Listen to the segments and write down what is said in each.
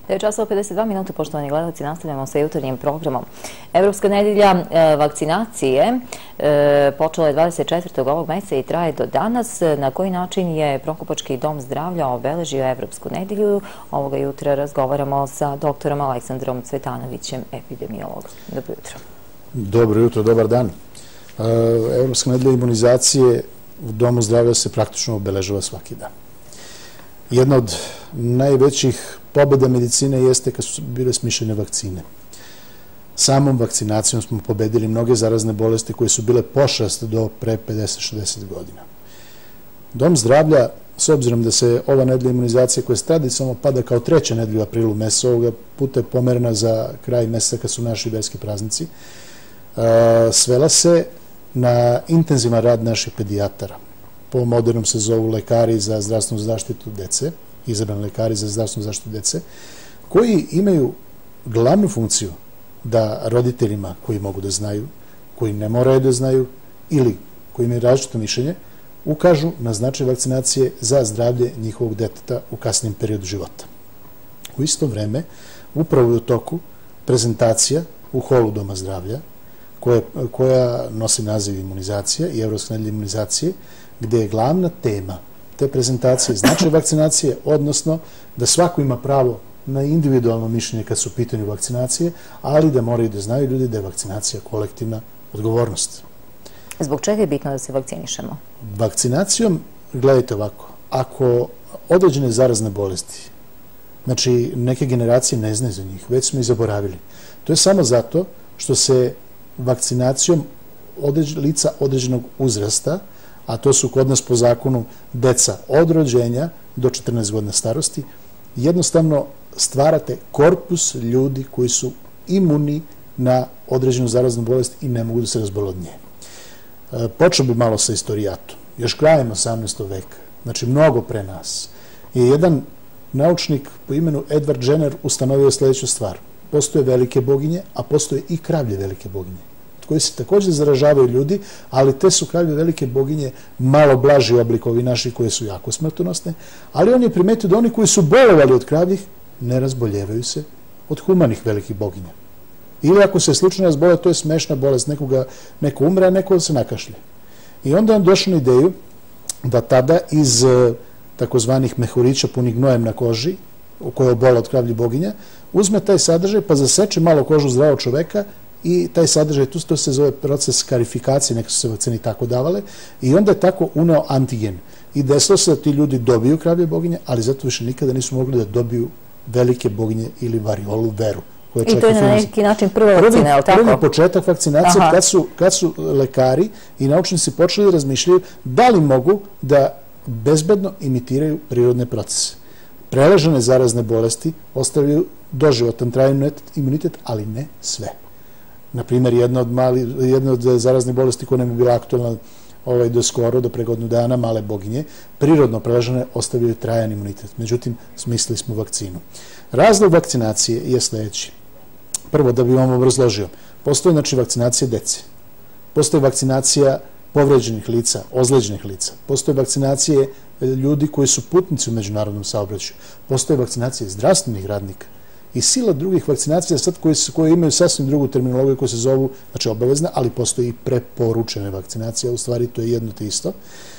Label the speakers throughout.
Speaker 1: 9 časova 52 minuta, poštovani gledalci, nastavljamo sa jutarnjim programom. Evropska nedelja vakcinacije počela je 24. ovog meseca i traje do danas. Na koji način je Prokupački dom zdravlja obeležio Evropsku nedelju? Ovoga jutra razgovaramo sa doktorom Aleksandrom Cvetanovićem, epidemiologom. Dobro jutro.
Speaker 2: Dobro jutro, dobar dan. Evropska nedelja imunizacije u Domu zdravlja se praktično obeležava svaki dan. Jedna od najvećih pobjeda medicine jeste kad su bile smišljene vakcine. Samom vakcinacijom smo pobedili mnoge zarazne bolesti koje su bile pošast do pre 50-60 godina. Dom zdravlja, s obzirom da se ova nedelja imunizacije koja tradicionalno pada kao treća nedelja u aprilu meseca, ovoga puta je pomerena za kraj meseca kad su naši verski praznici, svela se na intenzivan rad naših pedijatara. Po modernom se zovu lekari za zdravstvenu zaštitu dece, izabrani lekari za zdravstvenu zaštitu dece, koji imaju glavnu funkciju da roditeljima koji mogu da znaju, koji ne moraju da znaju ili koji imaju različito mišljenje, ukažu na značaj vakcinacije za zdravlje njihovog deteta u kasnijem periodu života. U isto vreme, upravo je u toku prezentacija u holu Doma zdravlja, koja nosi naziv imunizacija i Evropska nedelja imunizacije, gde je glavna tema te prezentacije značaj vakcinacije, odnosno da svako ima pravo na individualno mišljenje kad su u pitanju vakcinacije, ali da moraju da znaju ljudi da je vakcinacija kolektivna odgovornost.
Speaker 1: Zbog čega je bitno da se vakcinišemo?
Speaker 2: Vakcinacijom, gledajte ovako, ako određene zarazne bolesti, znači neke generacije ne znaju za njih, već smo ih zaboravili, to je samo zato što se vakcinacijom lica određenog uzrasta, a to su kod nas po zakonu deca od rođenja do 14 godina starosti, jednostavno stvarate korpus ljudi koji su imuni na određenu zaraznu bolest i ne mogu da se razbole od nje. Počeo bi malo sa istorijatom. Još krajem 18. veka, znači mnogo pre nas, je jedan naučnik po imenu Edward Jenner ustanovio sljedeću stvar. Postoje velike boginje, a postoje i kravlje velike boginje, koji se također zaražavaju ljudi, ali te su kravlje velike boginje malo blaži oblik ovi naši koje su jako smrtonosne, ali on je primetio da oni koji su bolovali od kravljih ne razboljevaju se od humanih velikih boginja. Ili ako se slučajno razbole, to je smešna bolest, neko umre, a neko se nakašlje. I onda on došao na ideju da tada iz takozvanih mehurića punih gnojem na koži, koja je obola od kravlji boginja, uzme taj sadržaj pa zaseče malo kožu zdravog čoveka i taj sadržaj, to se zove proces karifikacije, neke su se vakcine tako davale, i onda je tako uneo antigen. I desilo se da ti ljudi dobiju kravlje boginje, ali zato više nikada nisu mogli da dobiju velike boginje ili variolu veru.
Speaker 1: I to je na neki način prva vakcina, je li tako?
Speaker 2: Prvi početak vakcinacije, kad su lekari i naučnici počeli da razmišljaju da li mogu da bezbedno imitiraju prirodne procese. Preležane zarazne bolesti ostavljaju doživotan trajan imunitet, ali ne sve. Naprimjer, jedna od zaraznih bolesti koja nam je bila aktualna do skoro, do pre godinu dana, male boginje, prirodno preležane ostavljaju trajan imunitet. Međutim, smislili smo vakcinu. Razlog vakcinacije je sljedeći. Prvo, da bi vam obrazložio, postoje znači vakcinacija dece, postoje vakcinacija povređenih lica, ozleđenih lica, postoje vakcinacije ljudi koji su putnici u međunarodnom saobraćaju, postoje vakcinacije zdravstvenih radnika i sila drugih vakcinacija sad koje imaju sasvim drugu terminologiju koje se zovu, znači obavezna, ali postoji i preporučene vakcinacije, u stvari to je jedno te isto.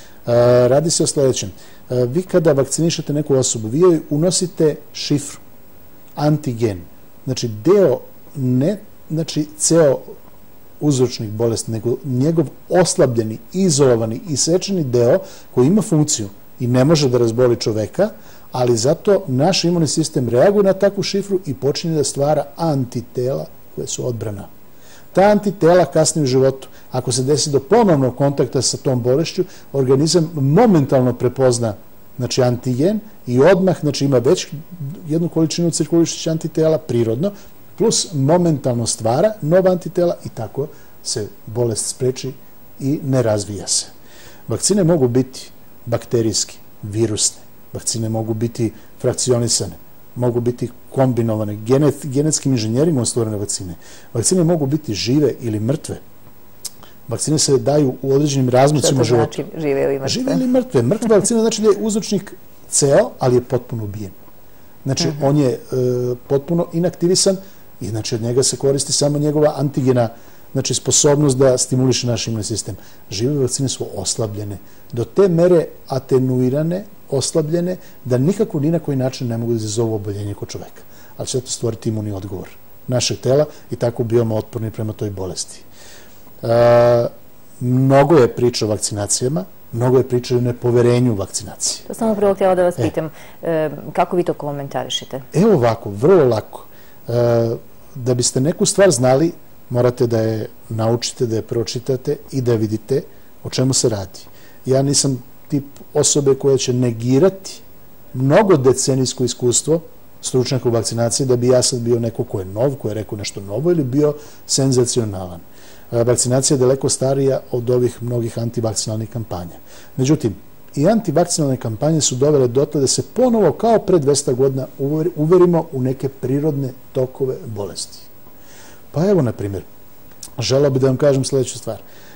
Speaker 2: Radi se o sljedećem. Vi kada vakcinišete neku osobu, vi joj unosite šifru, antigen, znači deo, ne znači ceo uzročnik bolesti, nego njegov oslabljeni, izolovani, isečeni deo koji ima funkciju i ne može da razboli čoveka, ali zato naš imunni sistem reaguje na takvu šifru i počinje da stvara antitela koje su odbrana. Ta antitela kasnije u životu, ako se desi do ponovnog kontakta sa tom bolešću, organizam momentalno prepozna znači antigen i odmah znači ima već jednu količinu cirkulišćih antitela prirodno, plus momentalno stvara nova antitela i tako se bolest spreči i ne razvija se. Vakcine mogu biti bakterijske, virusne, vakcine mogu biti frakcionisane, mogu biti kombinovane, genetskim inženjerima stvorene vakcine. Vakcine mogu biti žive ili mrtve. Vakcine se daju u određenim razmacima života.
Speaker 1: Što to znači žive ili mrtve?
Speaker 2: Žive ili mrtve. Mrtva vakcina znači da je uzročnik ceo, ali je potpuno ubijen. Znači, on je potpuno inaktivisan i znači od njega se koristi samo njegova antigena, znači sposobnost da stimuliše naš imunni sistem. Žive vakcine su oslabljene, do te mere atenuirane, oslabljene, da nikako ni na koji način ne mogu da izazovu oboljenje kod čoveka. Ali će to stvoriti imunni odgovor našeg tela i tako bivamo otporni prema toj bolesti. Mnogo je priča o vakcinacijama, mnogo je priča o nepoverenju vakcinacije.
Speaker 1: To sam upravo htjela da vas pitam, kako vi to komentarišete?
Speaker 2: Evo ovako, vrlo lako. Da biste neku stvar znali, morate da je naučite, da je pročitate i da vidite o čemu se radi. Ja nisam tip osobe koja će negirati mnogo decenijsko iskustvo stručnjaka u vakcinaciji da bi ja sad bio neko ko je nov, ko je rekao nešto novo ili bio senzacionalan. Vakcinacija je daleko starija od ovih mnogih antivakcinalnih kampanja. Međutim, i antivakcinalne kampanje su dovele dotle da se ponovo, kao pre 200 godina, uverimo u neke prirodne tokove bolesti. Pa evo, na primjer, želeo bih da vam kažem sljedeću stvar.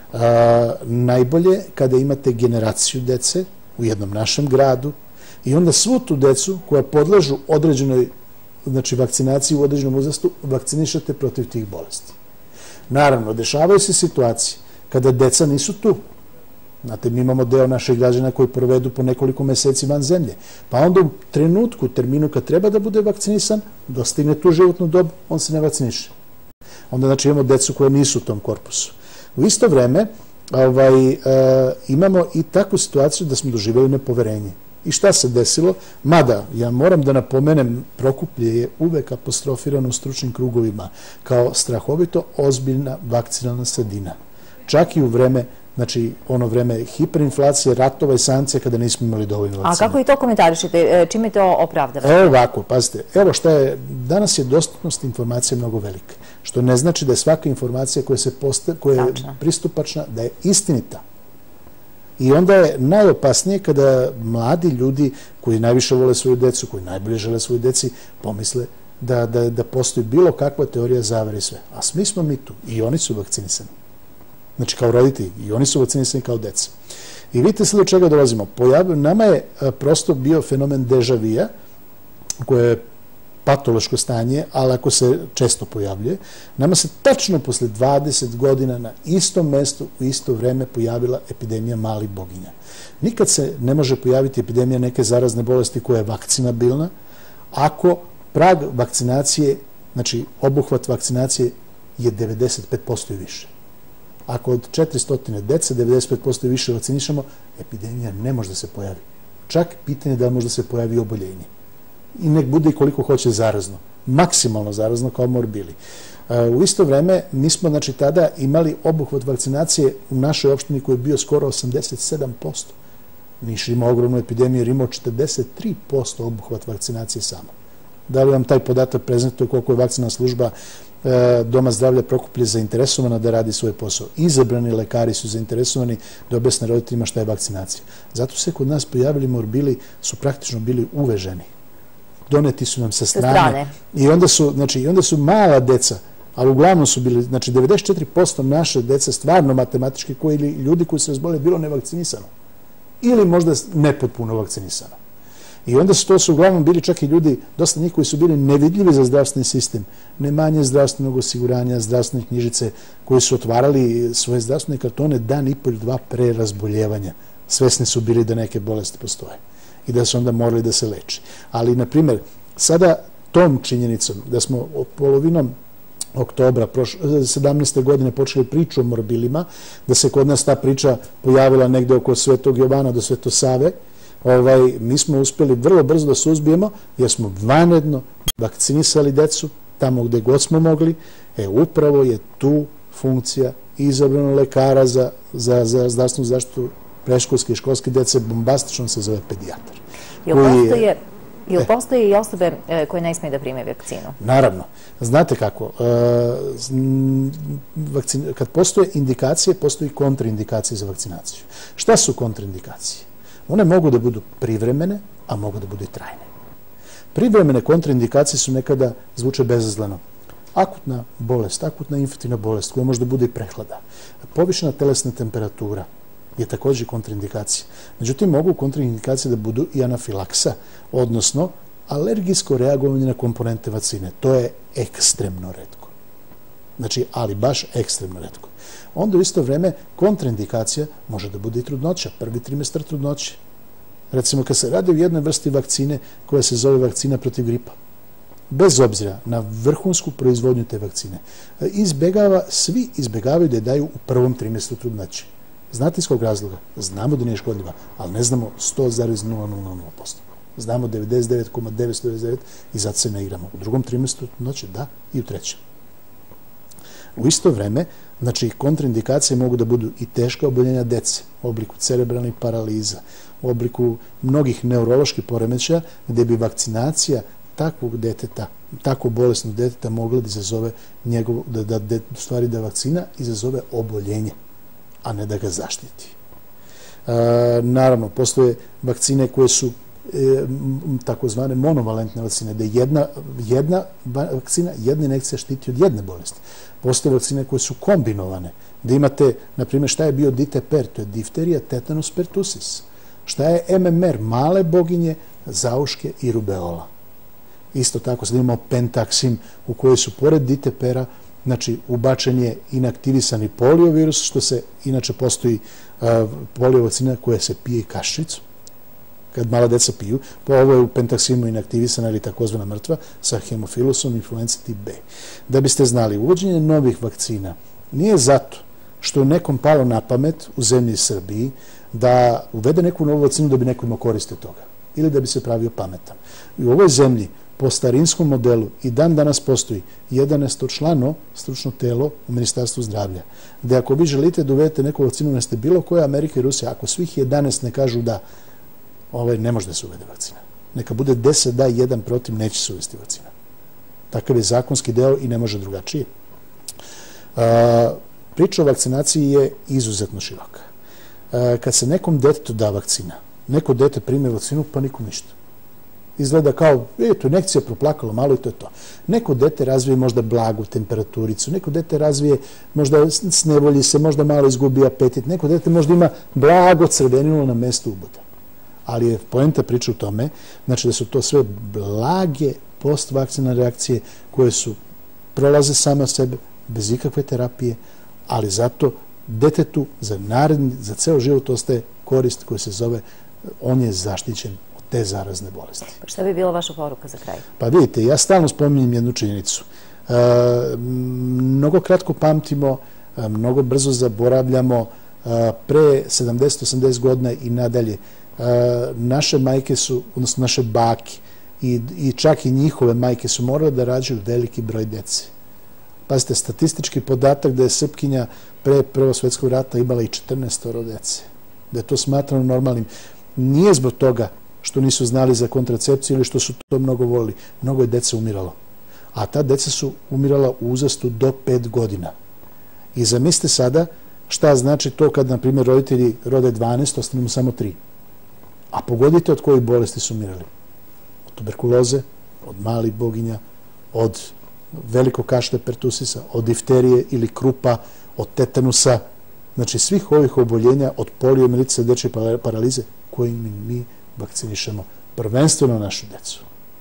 Speaker 2: Najbolje kada imate generaciju dece u jednom našem gradu i onda svu tu decu koja podležu određenoj, znači vakcinaciji u određenom uzrastu, vakcinišete protiv tih bolesti. Naravno, dešavaju se situacije kada deca nisu tu. Znate, mi imamo deo naših građana koji provedu po nekoliko meseci van zemlje. Pa onda u trenutku, terminu kad treba da bude vakcinisan, dostigne tu životnu dobu, on se ne vakciniše. Onda, znači, imamo decu koje nisu u tom korpusu. U isto vreme imamo i takvu situaciju da smo doživjeli nepoverenje. I šta se desilo? Mada, ja moram da napomenem, Prokuplje je uvek apostrofirano u stručnim krugovima kao strahovito ozbiljna vakcinalna sredina. Čak i u vreme, znači ono vreme hiperinflacije, ratova i sankcija kada nismo imali dovoljno vakcina.
Speaker 1: A kako i to komentarišete? Čime to opravdavate?
Speaker 2: Evo ovako, pazite, evo šta je, danas je dostupnost informacije mnogo velika, što ne znači da je svaka informacija koja je pristupačna, da je istinita. I onda je najopasnije kada mladi ljudi koji najviše vole svoju decu, koji najbolje žele svoju deci, pomisle da postoji bilo kakva teorija zavere i sve. A svi smo mi tu i oni su vakcinisani. Znači kao roditelji i oni su vakcinisani kao deca. I vidite sad do čega dolazimo. Nama je prosto bio fenomen deja vija, koje je patološko stanje, ali ako se često pojavljuje, nama se tačno posle 20 godina na istom mestu u isto vreme pojavila epidemija malih boginja. Nikad se ne može pojaviti epidemija neke zarazne bolesti koja je vakcinabilna ako prag vakcinacije, znači obuhvat vakcinacije je 95% i više. Ako od 400 dece 95% i više vakcinišemo, epidemija ne može da se pojavi. Čak pitanje da može da se pojavi oboljenje. I nek bude i koliko hoće zarazno. Maksimalno zarazno kao morbili. U isto vreme, mi smo znači tada imali obuhvat vakcinacije u našoj opštini koji je bio skoro 87%. Niš ima ogromnu epidemiju jer imao 43% obuhvat vakcinacije samo. Da li vam taj podatak prezentuje koliko je vakcinalna služba Doma zdravlja Prokuplje zainteresovana da radi svoj posao? Izabrani lekari su zainteresovani da objasne roditeljima šta je vakcinacija. Zato se kod nas pojavili morbili su praktično bili uveženi. Doneti su nam sa strane. I onda su mala deca, ali uglavnom su bili, znači 94% naše deca stvarno matematički ili ljudi koji se razbole bilo nevakcinisano. Ili možda nepotpuno vakcinisano. I onda to su uglavnom bili čak i ljudi, dosta njih koji su bili nevidljivi za zdravstveni sistem, nemanje zdravstvenog osiguranja, zdravstvene knjižice, koji su otvarali svoje zdravstvene kartone dan i pol, dva pre razboljevanja. Svesni su bili da neke bolesti postoje i da su onda morali da se leče. Ali, na primjer, sada tom činjenicom da smo polovinom oktobra 17. godine počeli priču o morbilima, da se kod nas ta priča pojavila negde oko Svetog Jovana do Svetosave, mi smo uspjeli vrlo brzo da suzbijemo jer smo vanredno vakcinisali decu tamo gde god smo mogli. Upravo je tu funkcija izabranog lekara za zdravstvenu zaštitu predškolske i školske dece, bombastično se zove pedijatar.
Speaker 1: Jel postoje i osobe koje ne smije da prime vakcinu?
Speaker 2: Naravno. Znate kako, kad postoje indikacije, postoji kontraindikacije za vakcinaciju. Šta su kontraindikacije? One mogu da budu privremene, a mogu da budu i trajne. Privremene kontraindikacije su nekada zvuče bezazleno. Akutna bolest, akutna infektivna bolest, koja može da bude i prehlada. Povišena telesna temperatura je također kontraindikacija. Međutim, mogu kontraindikacije da budu i anafilaksa, odnosno alergijsko reagovanje na komponente vakcine. To je ekstremno retko. Znači, ali baš ekstremno retko. Onda u isto vreme kontraindikacija može da bude i trudnoća, prvi trimestar trudnoće. Recimo, kad se radi o jednoj vrsti vakcine koja se zove vakcina protiv gripa, bez obzira na vrhunsku proizvodnju te vakcine, svi izbegavaju da je daju u prvom trimestru trudnoće. Znate iz kog razloga? Znamo da nije škodljiva, ali ne znamo 100,00%. Znamo 99,999 i zato se ne igramo. U drugom trimestru trudnoće da i u trećem. U isto vreme, znači, kontraindikacije mogu da budu i teška oboljenja dece u obliku cerebralnih paraliza, u obliku mnogih neuroloških poremećaja, gde bi vakcinacija takvog deteta, tako bolesnog deteta mogla da izazove da vakcina izazove oboljenje, a ne da ga zaštiti. Naravno, postoje vakcine koje su takozvane monovalentne vakcine, da jedna vakcina, jedna injekcija štiti od jedne bolesti. Postoje vakcine koje su kombinovane, da imate, na primjer, šta je bio diteper, to je difterija, tetanus, pertusis. Šta je MMR, male boginje, zauške i rubeola. Isto tako, sad imamo pentaksim u kojoj su, pored ditepera, znači, ubačen je inaktivisani poliovirus, što se, inače, postoji polio vakcina koja se pije i kaščicu, kad mala deca piju, pa ovo je u pentaksimu inaktivisana ili takozvana mrtva sa hemofilusom influenza tip B. Da biste znali, uvođenje novih vakcina nije zato što je nekom palo na pamet u zemlji Srbiji da uvede neku novu vakcinu da bi neko imao koriste toga ili da bi se pravio pametan. I u ovoj zemlji, po starinskom modelu, i dan danas postoji 11-člano stručno telo u Ministarstvu zdravlja, gde ako vi želite da uvedete neku vakcinu, neste bilo koja Amerika i Rusija, ako svih 11 ne kažu da, ne može da se uvede vakcina. Neka bude 10 da i 1 protiv, neće se uvesti vakcina. Takav je zakonski deo i ne može drugačije. Priča o vakcinaciji je izuzetno široka. Kad se nekom detetu da vakcina, neko dete prime vakcinu, pa nikom ništa. Izgleda kao, eto, injekcija proplakalo malo i to je to. Neko dete razvije možda blagu temperaturicu, neko dete razvije, možda snevolji se, možda malo izgubi apetit, neko dete možda ima blago crvenilo na mestu uboda. Ali je poenta priče u tome, znači da su to sve blage postvakcinalne reakcije koje prolaze same od sebe, bez ikakve terapije, ali zato detetu za ceo život ostaje korist koja se zove, on je zaštićen od te zarazne bolesti.
Speaker 1: Pa šta bi bila vaša poruka za kraj?
Speaker 2: Pa vidite, ja stalno spominjem jednu činjenicu. Mnogo kratko pamtimo, mnogo brzo zaboravljamo, pre 70-80 godina i nadalje, naše majke su, odnosno naše bake i čak i njihove majke su morale da rađaju veliki broj dece. Pazite, statistički podatak da je Srpkinja pre Prvog svjetskog rata imala i 14 dece. Da je to smatrano normalnim. Nije zbog toga što nisu znali za kontracepciju ili što su to mnogo volili. Mnogo je dece umiralo. A ta deca su umirala u uzrastu do 5 godina. I zamislite sada šta znači to kad, na primjer, roditelji rode 12, ostane mu samo 3. A pogodite od kojih bolesti su umirali. Od tuberkuloze, od malih boginja, od velikog kašlja pertusisa, od difterije ili krupa, od tetanusa, znači svih ovih oboljenja, od poliomijelitis, dečje paralize, kojim mi vakcinišemo prvenstveno našu decu.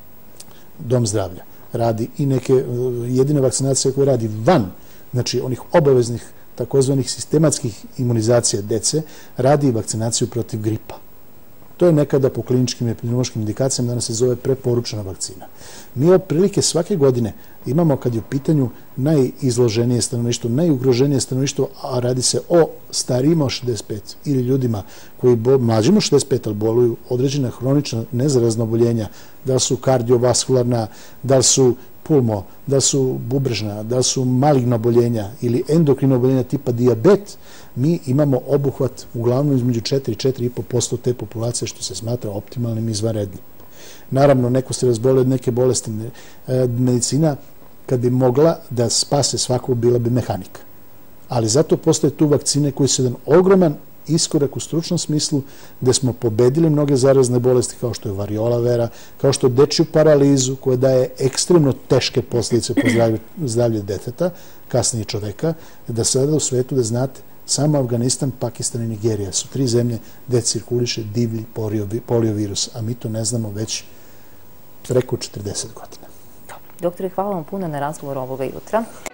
Speaker 2: Dom zdravlja radi i neke jedine vakcinacije koje radi van, znači onih obaveznih takozvanih sistematskih imunizacija dece, radi i vakcinaciju protiv gripa. To je nekada po kliničkim i epidemiološkim indikacijama, danas se zove preporučena vakcina. Mi otprilike svake godine imamo, kad je u pitanju najizloženije stanovništvo, najugroženije stanovništvo, a radi se o starijima od 65 ili ljudima koji mlađima od 65, ali boluju određena hronična nezarazna oboljenja, da li su kardiovaskularna, da li su pulmo, da li su bubrežna, da li su maligna oboljenja ili endokrina oboljenja tipa dijabet, mi imamo obuhvat uglavnom između 4 i 4,5% te populacije, što se smatra optimalnim i izvanrednim. Naravno, neko se razboli od neke bolesti. Medicina, kad bi mogla da spase svakog, bila bi mehanika. Ali zato postoje tu vakcine koji su jedan ogroman iskorak u stručnom smislu, gde smo pobedili mnoge zarazne bolesti, kao što je variola vera, kao što je dečju paralizu, koja daje ekstremno teške posljedice po zdravlje deteta, kasnije čoveka, da sada u svetu, da znate, samo Afganistan, Pakistan i Nigerija su 3 zemlje gde cirkuliše divlji poliovirus, a mi to ne znamo već preko 40 godina.
Speaker 1: Doktore, hvala vam puno na razgovor ovoga jutra.